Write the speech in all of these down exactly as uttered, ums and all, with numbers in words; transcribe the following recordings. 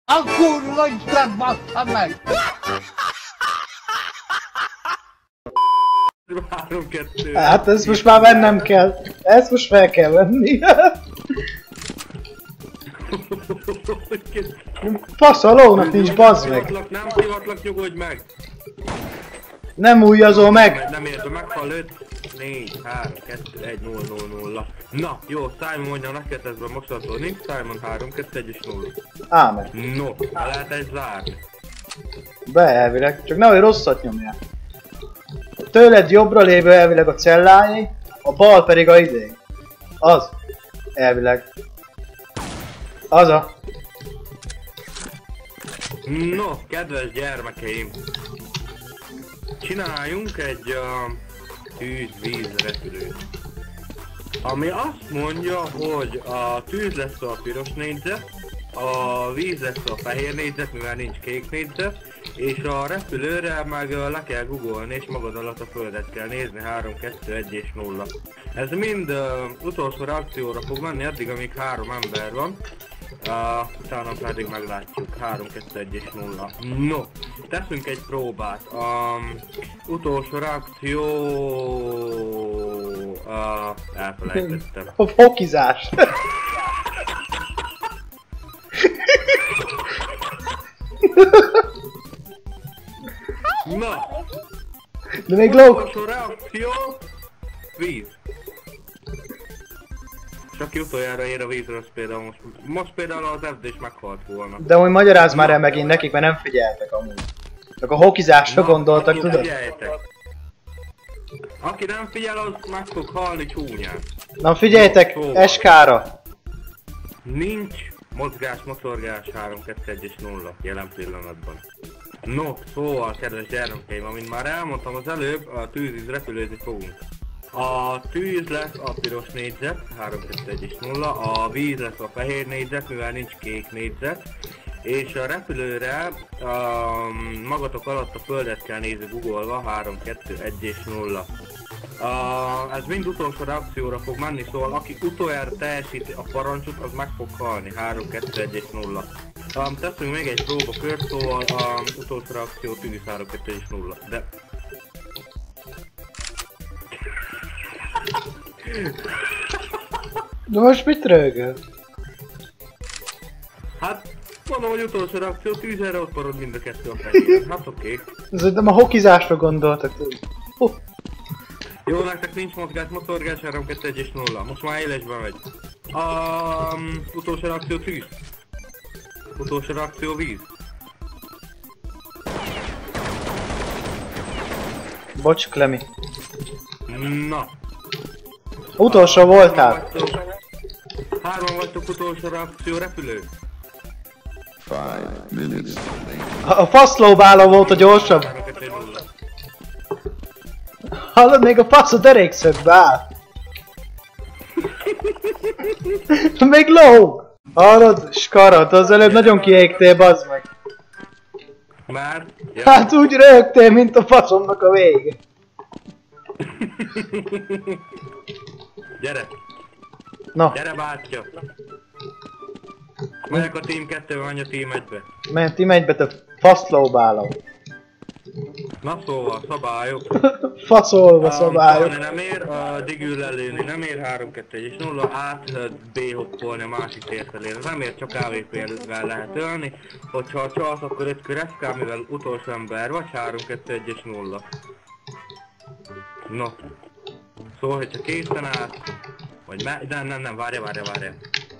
A kurva Isten bassza meg! három kettő. Hát ezt most már vennem kell. Ezt most fel kell venni. Fasz a lónak nincs, bazd meg. Nem hivatlak, nyugodj meg. Nem újjazol meg. Nem értem, meghal öt, négy, három, kettő, egy, nulla, nulla, nulla. Na, jó, Simon mondja neked, ez mostantól nincs, Simon három, kettő, egy és nulla. Ámen. No, lehet egy zárni. Be elvileg, csak nehogy rosszat nyomjál. Tőled jobbra lévő elvileg a celláé, a bal pedig a idé. Az. Elvileg. Az a. No, kedves gyermekeim. Csináljunk egy uh, tűz-víz repülőt. Ami azt mondja, hogy a tűz lesz a piros négyzet, a víz lesz a fehér négyzet, mivel nincs kék négyzet, és a repülőre meg uh, le kell googolni, és magad alatt a földet kell nézni, három, kettő, egy és nulla. Ez mind uh, utolsó reakcióra fog menni, addig amíg három ember van. Uh, utána pedig meglátjuk, három, kettő, egy és nulla. No, teszünk egy próbát. Um, utolsó reakció... Uh, elfelejtettem. A fokizás. Na! De még lóg. Utolsó reakció... Víz. És aki utoljára ér a vízre, az például most, most például az ef dé is meghalt volna. De hogy magyarázd már el megint nekik, mert nem figyeltek amúgy. Csak a hokizásra gondoltak, aki tudod? Figyeljetek. Aki nem figyel, az meg fog halni csúnyán. Na figyeljetek, Szóval. es ká-ra. Nincs mozgás, motorgás, három, kettő, egy és nulla jelen pillanatban. No, szóval, kedves gyermekeim, amint már elmondtam az előbb, a tűzíz repülőzni fogunk. A tűz lesz a piros négyzet, három, kettő, egy és nulla, a víz lesz a fehér négyzet, mivel nincs kék négyzet, és a repülőre um, magatok alatt a földet kell nézni googolva, három, kettő, egy és nulla. Uh, ez mind utolsó reakcióra fog menni, szóval aki utoljára teljesíti a parancsot, az meg fog halni, három, kettő, egy és nulla. Um, teszünk még egy próbakört, szóval um, utolsó reakció tűz, három, kettő és nulla, de... De most mit rögöl? Hát, mondom, hogy utolsó reakció, tűzerre ott marad mind a kettő a fejében. Hát oké. Okay. Szerintem a hokizásra gondoltak, tudod. Uh. Jó, nektek nincs mozgás, motorgás, három, kettő, egy és nulla. Most már élesbe megy. Um, utolsó reakció tűz. Utolsó reakció víz. Bocs, Klemi. Na. Utolsó voltál. Hárman vagytok, utolsó reakció repülő. A, a faszlóbáló volt a gyorsabb. Hallod, még a fasz a derékszögbe áll. Még lóg. Hallod, skarad, az előbb nagyon kiégtél, bazd meg. Már? Ja. Hát úgy rögtél, mint a faszomnak a vége. Gyere! Na. Gyere bátyja! Megyek a team kettőbe, menj a team egybe. Menj team egybe, te faszlóbáló. Na szóval, szabályok. Faszolva szabályok. Um, nem ér, a digül lelőni nem ér, három, kettő, egy és nulla, át B-hoppolni a másik tér felére. Nem ér, csak á vé pé-vel lehet ölni. Hogyha csalsz, akkor öt kör ef ká, mivel utolsó ember vagy, három, kettő, egy és nulla. No. Szóval, hogyha készen állsz, vagy me... nem, nem, nem, várja, várja, várja.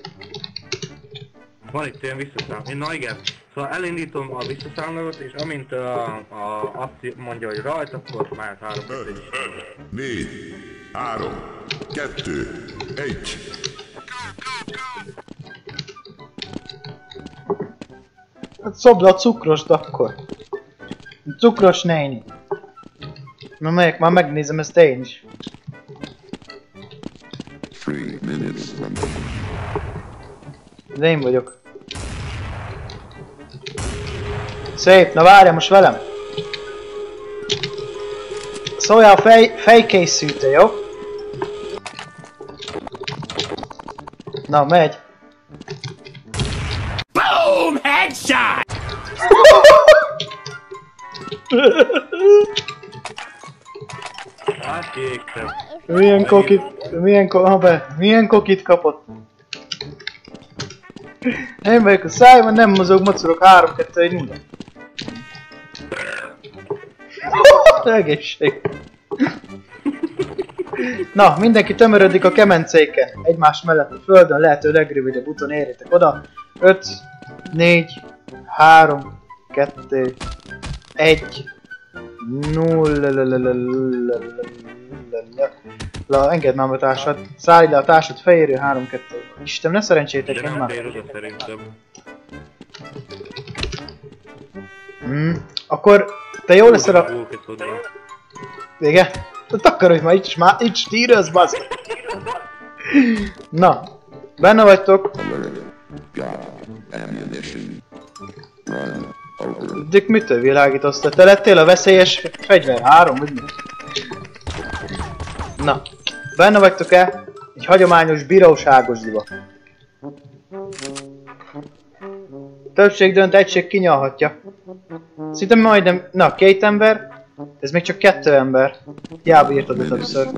Van itt olyan visszaszám. Na igen. Szóval elindítom a visszaszámlót, és amint uh, a, azt mondja, hogy rajt, akkor már három, kettő, egy. négy, három, kettő, egy. Hát szobd a cukrost akkor. Cukros néni. Na melyek, már megnézem ezt én is. De én vagyok. Szép, na várjál most velem. Szóljál a fej, fejkészülte, jó? Na, megy. Boom! Headshot! Hát kiégtem. Milyen kokit, milyen, ko ha be, milyen kokit kapott? Én vagyok a szájban, nem mozog, mocorok, három kettő egy nulla. Egészség. Na, mindenki tömörödik a kemencéken. Egymás mellett a földön, lehető legrövidebb úton érjetek oda. öt, négy, három, kettő, egy, nulla. La, engedd már a társad. Szállj le a társad fejéről, három, kettő. Isten, ne szerencsétek, De én nem már. fér oda szerintem. Hmm. Akkor te jó leszel a... Walk-it oda. Vége? Takarodj már, itt is már, itt stírőz, bazd! Na, benne vagytok. Dik mitől világítasz te? Te lettél a veszélyes fegyver? Három, vagy mi? Na, benne vagytok-e? Egy hagyományos bíróságos diba. Többség dönt, egység kinyalhatja. Szinte majdnem... Na, két ember. Ez még csak kettő ember. Hiába írtad be többször.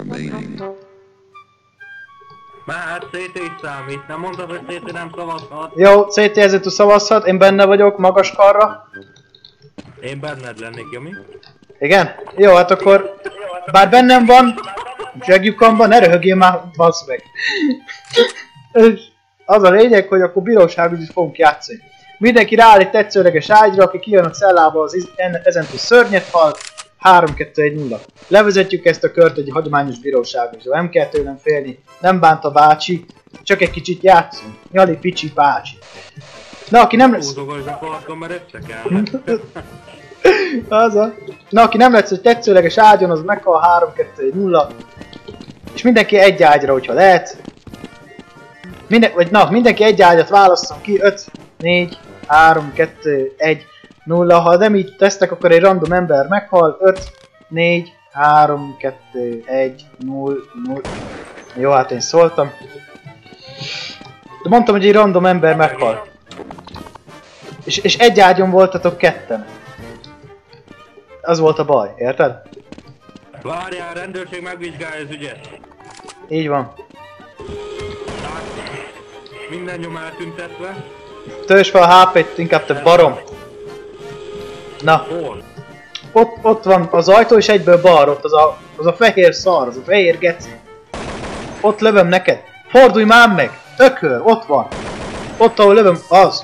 Már hát cé té is számít, nem mondtad, hogy cé té nem szavazhat? Jó, cé té ezért szavazhat, én benne vagyok, magas karra. Én benned lennék, Jomi? Igen? Jó, hát akkor... Bár bennem van... Zsegjukamba, ne röhögjél már, bassz meg. Az a lényeg, hogy akkor bíróságos is fogunk játszani. Mindenki rááll egy tetszőleges ágyra, aki kijön a cellába, az ezentúl szörnyet hal. három kettő egy nulla. Levezetjük ezt a kört egy hagyományos bíróságosra. Nem kell tőlem félni. Nem bánt a bácsi. Csak egy kicsit játszunk. Nyali picsi bácsi. Na, aki nem lesz... Húzogolj a parkon, mert összekelnek. Az a... Na, aki nem lesz egy tetszőleges ágyon, az meghal három kettő egy nulla. És mindenki egy ágyra, hogyha lehet. Minden... Vagy na, mindenki egy ágyat válasszon ki. öt, négy, három, kettő, egy, nulla. Ha nem így tesztek, akkor egy random ember meghal. öt, négy, három, kettő, egy, nulla, nulla. Jó, hát én szóltam. De mondtam, hogy egy random ember meghal. És, és egy ágyon voltatok ketten. Az volt a baj, érted? Várjál, rendőrség megvizsgálja az ügyet. Így van. Minden nyom eltüntetve. Töltsd fel a há pét, inkább te barom. Na, Hol? ott, ott van az ajtó, és egyből balra, ott az a, az a fehér szar, az a fehér geci. Ott lövöm neked. Fordulj már meg! Ökör, ott van. Ott, ahol lövöm, az.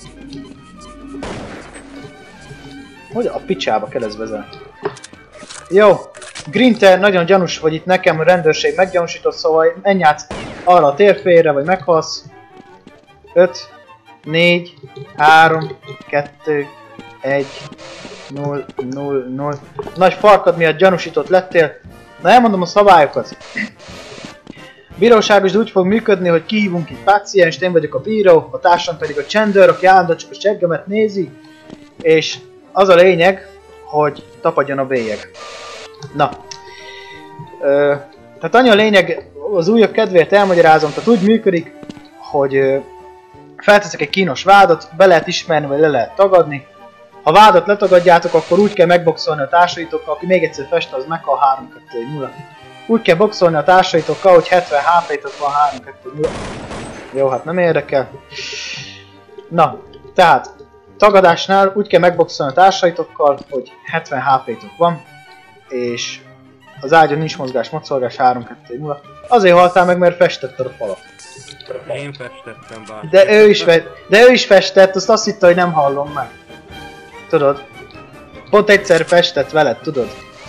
Hogy a picsába keresztbezel? Jó. Grinter, nagyon gyanús vagy itt nekem, a rendőrség meggyanúsított, szóval menj át arra a térfélre, vagy meghalsz. öt, négy, három, kettő, egy, nulla, nulla, nulla. Nagy farkad miatt gyanúsított lettél. Na, elmondom a szabályokat. Bíróságos úgy fog működni, hogy kihívunk egy pácienst, én vagyok a bíró, a társam pedig a csendőr, aki állandóan csak a seggemet nézi. És az a lényeg, hogy tapadjon a bélyeg. Na. Ö, tehát annyi a lényeg, az újabb kedvéért elmagyarázom, tehát úgy működik, hogy ö, felteszek egy kínos vádat, be lehet ismerni, vagy le lehet tagadni. Ha vádat letagadjátok, akkor úgy kell megboxolni a társaitokkal, aki még egyszer fest, az meghal három kettő nulla. Úgy kell boxolni a társaitokkal, hogy hetven há pétok van három kettő nulla. Jó, hát nem érdekel. Na, tehát tagadásnál úgy kell megboxolni a társaitokkal, hogy hetven há pétok van, és az ágyon nincs mozgás, mocorgás három kettő nulla. Azért haltál meg, mert festetted a falat. Én festettem bár. De ő is, fe de ő is festett, azt azt hitte, hogy nem hallom meg. Tudod? Pont egyszer festett veled, tudod?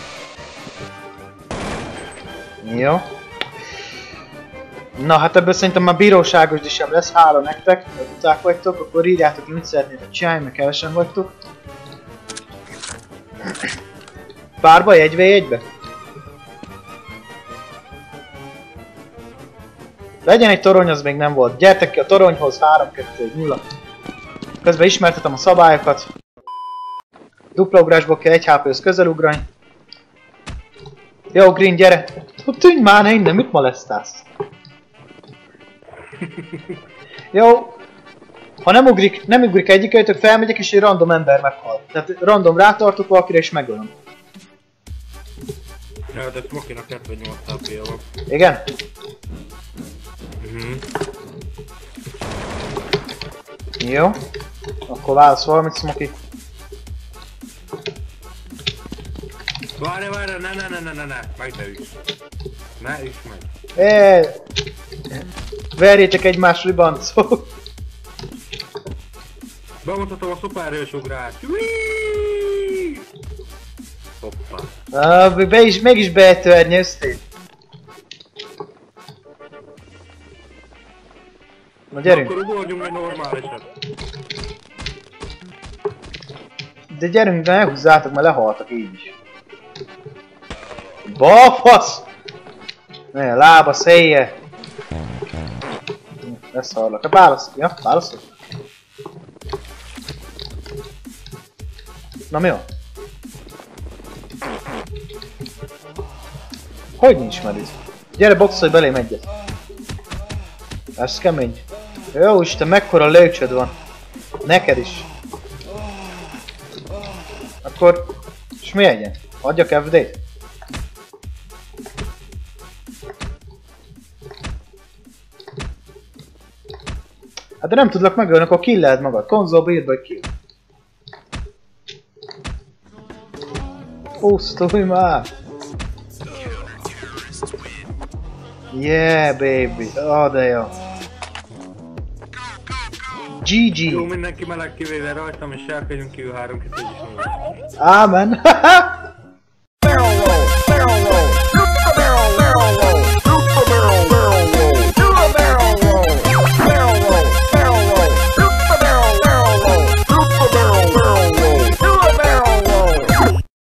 Jó. Na hát ebből szerintem már bíróságos is sem lesz, hála nektek, mert uták vagytok, akkor írjátok, hogy mit szeretnétek csinálni, mert kevesen vagytok. Párba, egy vé egybe? Legyen egy torony, az még nem volt. Gyertek ki a toronyhoz, három kettő nulla. Közben ismertetem a szabályokat. Dupla ugrásból kell egy há péhez közel ugrani. Jó, Green, gyere! Tűnj már ne innen, mit molesztálsz? Jó. Ha nem ugrik, nem ugrik egyikőtök, felmegyek és egy random ember meghal. Tehát random rátartok valakire és megölöm. Ja, de Smoky-nak hetvennyolc há pé-je van. Igen? Mhm. Jó. Akkor válasz valamit, Smoky. Várj, várj, ne, ne, ne, ne, ne, ne, meg ne üss. Ne üss meg. Eee... Verjétek egymás ribancot. Bemutatom a szupererős ugrást. Hoppá. Ah, be is, meg is betörnyezték. Na gyerünk. Akkor ugorjunk egy normálisat. De gyerünk, de ne húzzátok, mert lehaltak így is. Balfasz! Ne, lába, széje! Leszarlak. Válasz, ja, válaszol. Na mi van? Hogy nincs medid? Gyere, boxolj belém egyet. Ez kemény. Jó Isten, mekkora lőcsöd van. Neked is. Akkor... És mi egyen? Adjak ef dét? Hát de nem tudlak megölni, akkor killeld magad. Konzolba írd be, hogy kill. Osztolj már! Yeah, baby! Oh, de jó! gé gé! Jó, mindenki meleg kivéve rajtam, és elkezdjünk kívül három kettő egy nulla. Ámen!